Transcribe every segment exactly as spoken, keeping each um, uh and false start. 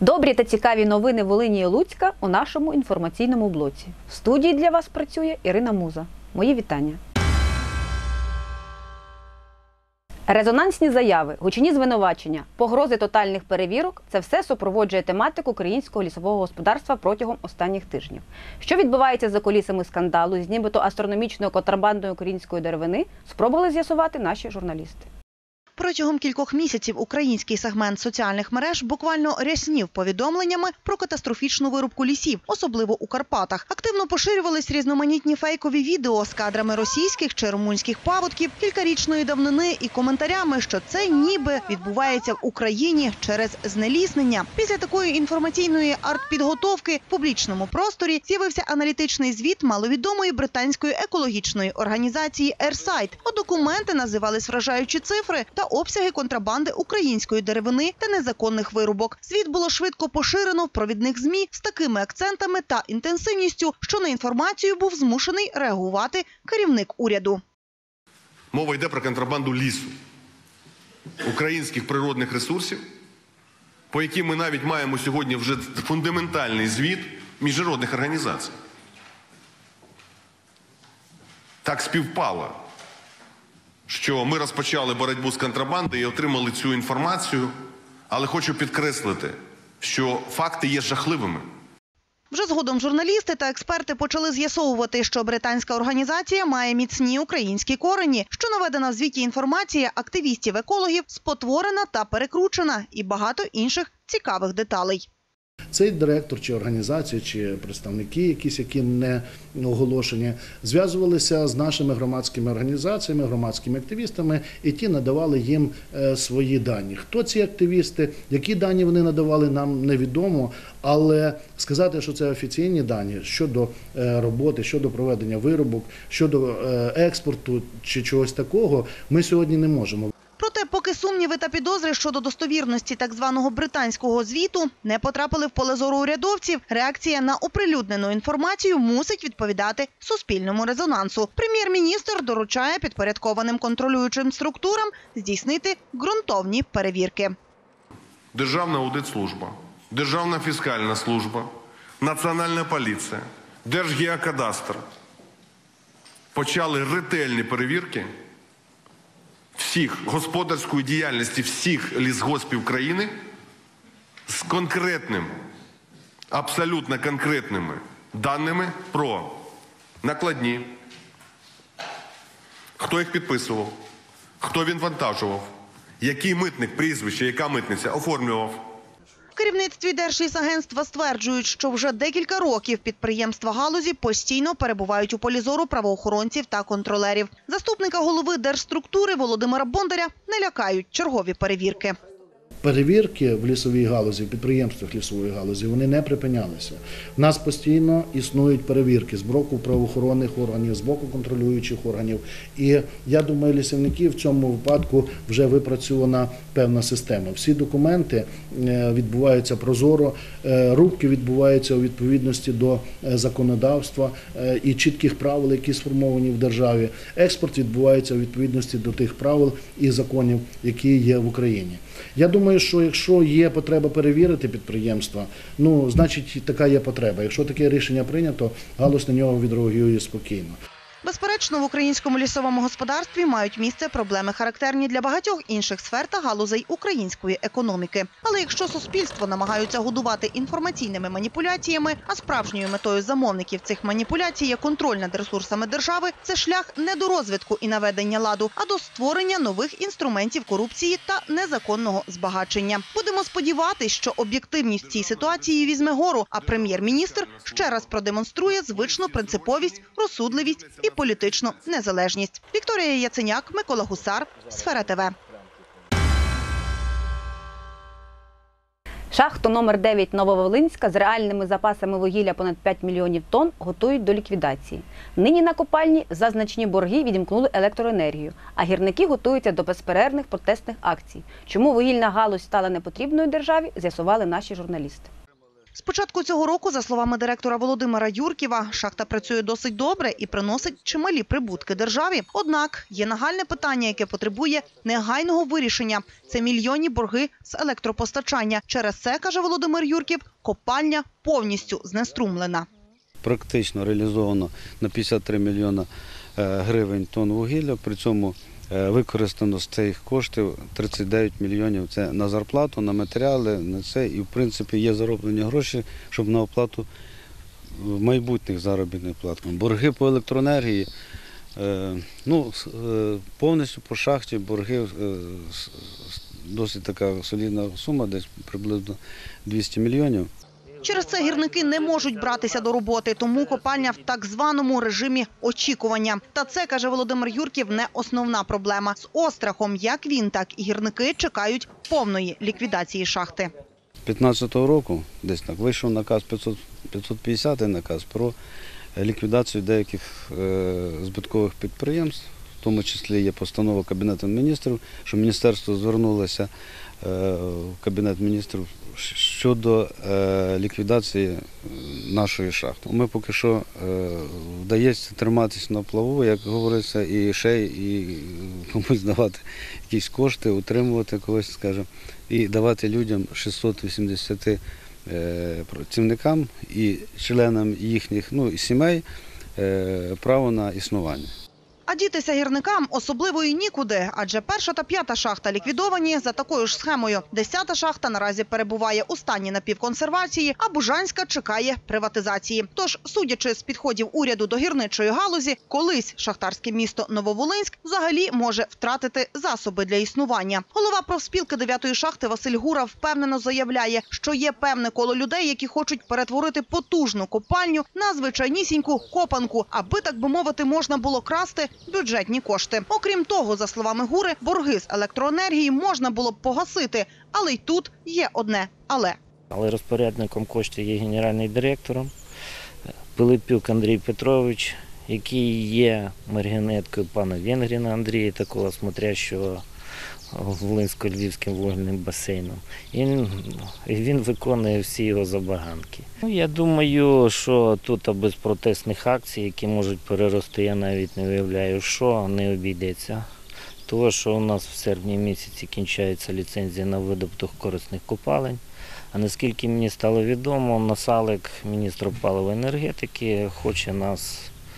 Добрі та цікаві новини Волині і Луцька у нашому інформаційному блоці. В студії для вас працює Ірина Муза. Мої вітання. Резонансні заяви, гучні звинувачення, погрози тотальних перевірок – це все супроводжує тематику українського лісового господарства протягом останніх тижнів. Що відбувається за кулісами скандалу з нібито астрономічною контрабандою української деревини, спробували з'ясувати наші журналісти. Протягом кількох місяців український сегмент соціальних мереж буквально ряснів повідомленнями про катастрофічну вирубку лісів, особливо у Карпатах. Активно поширювались різноманітні фейкові відео з кадрами російських чи румунських паводків кількарічної давнини і коментарями, що це ніби відбувається в Україні через знеліснення. Після такої інформаційної артпідготовки в публічному просторі з'явився аналітичний звіт маловідомої британської екологічної організації Earthsight. У документи називались вражаючі цифри та обсяги контрабанди української деревини та незаконних вирубок. Звіт було швидко поширено в провідних ЗМІ з такими акцентами та інтенсивністю, що на інформацію був змушений реагувати керівник уряду. Мова йде про контрабанду лісу, українських природних ресурсів, по яким ми навіть маємо сьогодні вже фундаментальний звіт міжнародних організацій. Так співпало, що ми розпочали боротьбу з контрабандою і отримали цю інформацію, але хочу підкреслити, що факти є жахливими. Вже згодом журналісти та експерти почали з'ясовувати, що британська організація має міцні українські корені, що наведена в звіті інформація активістів-екологів спотворена та перекручена і багато інших цікавих деталей. Цей директор чи організація, чи представники якісь, які не оголошені, зв'язувалися з нашими громадськими організаціями, громадськими активістами, і ті надавали їм свої дані. Хто ці активісти, які дані вони надавали, нам невідомо, але сказати, що це офіційні дані щодо роботи, щодо проведення вирубок, щодо експорту чи чогось такого, ми сьогодні не можемо. Проте, поки сумніви та підозри щодо достовірності так званого британського звіту не потрапили в поле зору урядовців, реакція на оприлюднену інформацію мусить відповідати суспільному резонансу. Прем'єр-міністр доручає підпорядкованим контролюючим структурам здійснити ґрунтовні перевірки. Державна аудитслужба, Державна фіскальна служба, Національна поліція, Держгеокадастр почали ретельні перевірки всіх господарської діяльності всіх лісгоспів країни з конкретним, абсолютно конкретними даними про накладні, хто їх підписував, хто відвантажував, який митник, прізвище, яка митниця оформлював. В керівництві Держлісагентства стверджують, що вже декілька років підприємства галузі постійно перебувають у полі зору правоохоронців та контролерів. Заступника голови держструктури Володимира Бондаря не лякають чергові перевірки. Перевірки в лісовій галузі, в підприємствах лісової галузі, вони не припинялися. У нас постійно існують перевірки з боку правоохоронних органів, з боку контролюючих органів. І я думаю, лісівників в цьому випадку вже випрацьована певна система. Всі документи відбуваються прозоро, рубки відбуваються у відповідності до законодавства і чітких правил, які сформовані в державі. Експорт відбувається у відповідності до тих правил і законів, які є в Україні. Я думаю, що якщо є потреба перевірити підприємства, ну, значить, така є потреба. Якщо таке рішення прийнято, галузь на нього відреагує спокійно. Безперечно, в українському лісовому господарстві мають місце проблеми, характерні для багатьох інших сфер та галузей української економіки. Але якщо суспільство намагаються годувати інформаційними маніпуляціями, а справжньою метою замовників цих маніпуляцій є контроль над ресурсами держави, це шлях не до розвитку і наведення ладу, а до створення нових інструментів корупції та незаконного збагачення. Будемо сподіватись, що об'єктивність в цій ситуації візьме гору, а прем'єр-міністр ще раз продемонструє звичну принциповість, розсудливість і політичну незалежність. Вікторія Яценяк, Микола Гусар, Сфера ТВ. Шахту номер дев'ять Нововолинська з реальними запасами вугілля понад п'ять мільйонів тонн готують до ліквідації. Нині на копальні за значні борги відімкнули електроенергію, а гірники готуються до безперервних протестних акцій. Чому вугільна галузь стала непотрібною державі, з'ясували наші журналісти. З початку цього року, за словами директора Володимира Юркєва, шахта працює досить добре і приносить чималі прибутки державі. Однак є нагальне питання, яке потребує негайного вирішення. Це мільйонні борги з електропостачання. Через це, каже Володимир Юркєв, копальня повністю знеструмлена. Практично реалізовано на п'ятдесят три мільйони гривень тонн вугілля, при цьому використано з цих коштів тридцять дев'ять мільйонів. Це на зарплату, на матеріали, на це. І, в принципі, є зароблені гроші, щоб на оплату майбутніх заробітних плат. Борги по електроенергії, ну, повністю по шахті борги, досить така солідна сума, десь приблизно двісті мільйонів. Через це гірники не можуть братися до роботи, тому копальня в так званому режимі очікування. Та це, каже Володимир Юркєв, не основна проблема. З острахом як він, так і гірники чекають повної ліквідації шахти. З дві тисячі п'ятнадцятого року десь так вийшов наказ п'ятсот п'ятдесят наказ про ліквідацію деяких збиткових підприємств. В тому числі є постанова Кабінету міністрів, що міністерство звернулося в Кабінет міністрів щодо ліквідації нашої шахти. Ми поки що вдається триматися на плаву, як говориться, і ще і комусь давати якісь кошти, утримувати когось, скажімо, і давати людям шістсот вісімдесят працівникам і членам їхніх, ну, і сімей право на існування. А дітися гірникам особливо і нікуди, адже перша та п'ята шахта ліквідовані за такою ж схемою. Десята шахта наразі перебуває у стані напівконсервації, а Бужанська чекає приватизації. Тож, судячи з підходів уряду до гірничої галузі, колись шахтарське місто Нововолинськ взагалі може втратити засоби для існування. Голова профспілки дев'ятої шахти Василь Гура впевнено заявляє, що є певне коло людей, які хочуть перетворити потужну копальню на звичайнісіньку копанку, аби, так би мовити, можна було красти бюджетні кошти. Окрім того, за словами Гури, борги з електроенергії можна було б погасити. Але й тут є одне «але». Але розпорядником коштів є генеральний директором Пилипюк Андрій Петрович, який є маріонеткою пана Венгріна Андрія, такого смотрящого Волинсько-Львівським вугільним басейном. І він, він виконує всі його забаганки. Я думаю, що тут без протестних акцій, які можуть перерости, я навіть не виявляю, що не обійдеться. Тому що у нас в серпні місяці кінчається ліцензія на видобуток корисних копалень. А наскільки мені стало відомо, Насалик, міністр паливо енергетики, хоче нас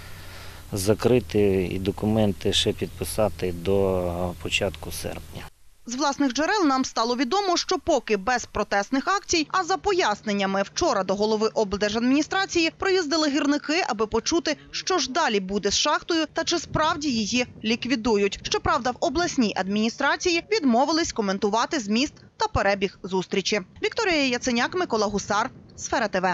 закрити і документи ще підписати до початку серпня. З власних джерел нам стало відомо, що поки без протестних акцій, а за поясненнями вчора до голови облдержадміністрації приїздили гірники, аби почути, що ж далі буде з шахтою та чи справді її ліквідують. Щоправда, в обласній адміністрації відмовились коментувати зміст та перебіг зустрічі. Вікторія Яценяк, Микола Гусар, Сфера ТВ.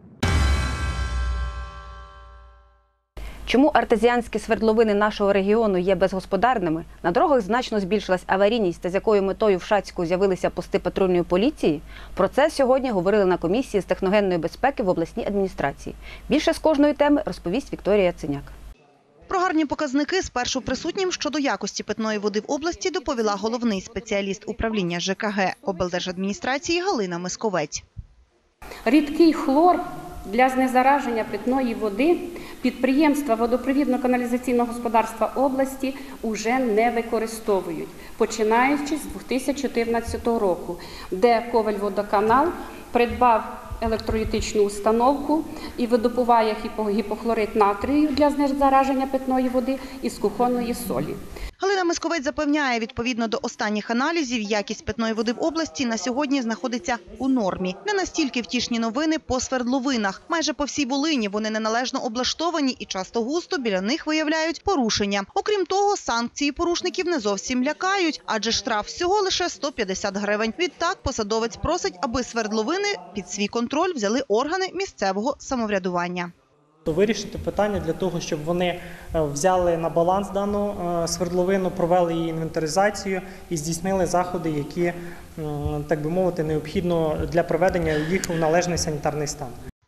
Чому артезіанські свердловини нашого регіону є безгосподарними, на дорогах значно збільшилась аварійність та з якою метою в Шацьку з'явилися пости патрульної поліції, про це сьогодні говорили на комісії з техногенної безпеки в обласній адміністрації. Більше з кожної теми розповість Вікторія Яценяк. Про гарні показники спершу присутнім щодо якості питної води в області доповіла головний спеціаліст управління ЖКГ облдержадміністрації Галина Мисковець. Рідкий хлор для знезараження питної води підприємства водопровідно-каналізаційного господарства області вже не використовують, починаючи з дві тисячі чотирнадцятого року, де Ковельводоканал придбав електролітичну установку і видобуває гіпохлорид натрію для знезараження питної води із кухонної солі. Галина Мисковець запевняє, відповідно до останніх аналізів, якість питної води в області на сьогодні знаходиться у нормі. Не настільки втішні новини по свердловинах. Майже по всій Волині вони неналежно облаштовані і часто густо біля них виявляють порушення. Окрім того, санкції порушників не зовсім лякають, адже штраф всього лише сто п'ятдесят гривень. Відтак посадовець просить, аби свердловини під свій контроль взяли органи місцевого самоврядування. Вирішити питання для того, щоб вони взяли на баланс дану свердловину, провели її інвентаризацію і здійснили заходи, які, так би мовити, необхідно для приведення їх у належний санітарний стан.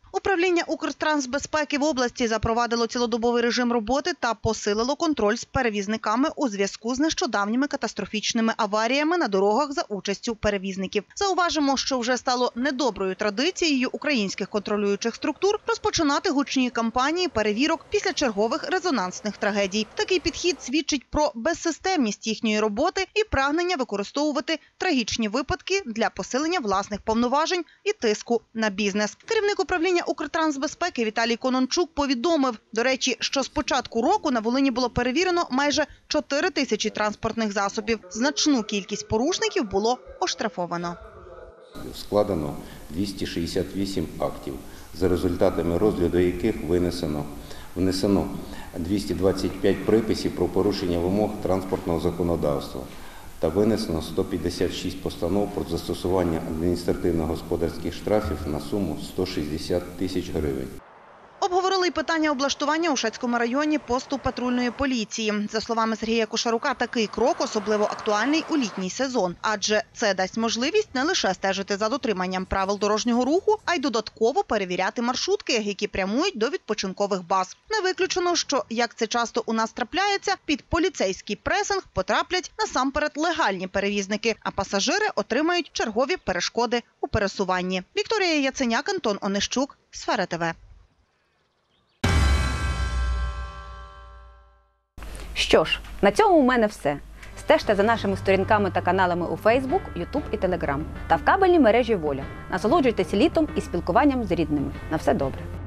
Управління Укртрансбезпеки в області запровадило цілодобовий режим роботи та посилило контроль з перевізниками у зв'язку з нещодавніми катастрофічними аваріями на дорогах за участю перевізників. Зауважимо, що вже стало недоброю традицією українських контролюючих структур розпочинати гучні кампанії перевірок після чергових резонансних трагедій. Такий підхід свідчить про безсистемність їхньої роботи і прагнення використовувати трагічні випадки для посилення власних повноважень і тиску на бізнес. Керівник управління Укртрансбезпеки Віталій Конончук повідомив, до речі, що з початку року на Волині було перевірено майже чотири тисячі транспортних засобів. Значну кількість порушників було оштрафовано. Складено двісті шістдесят вісім актів, за результатами розгляду яких винесено, внесено двісті двадцять п'ять приписів про порушення вимог транспортного законодавства та винесено сто п'ятдесят шість постанов про застосування адміністративно-господарських штрафів на суму сто шістдесят тисяч гривень. Обговорили й питання облаштування у Шацькому районі посту патрульної поліції. За словами Сергія Кошарука, такий крок особливо актуальний у літній сезон, адже це дасть можливість не лише стежити за дотриманням правил дорожнього руху, а й додатково перевіряти маршрутки, які прямують до відпочинкових баз. Не виключено, що, як це часто у нас трапляється, під поліцейський пресинг потраплять насамперед легальні перевізники, а пасажири отримають чергові перешкоди у пересуванні. Вікторія Яценяк, Антон Онищук, Сфера ТВ. Що ж, на цьому у мене все. Стежте за нашими сторінками та каналами у Фейсбук, Ютуб і Телеграм. Та в кабельній мережі «Воля». Насолоджуйтесь літом і спілкуванням з рідними. На все добре.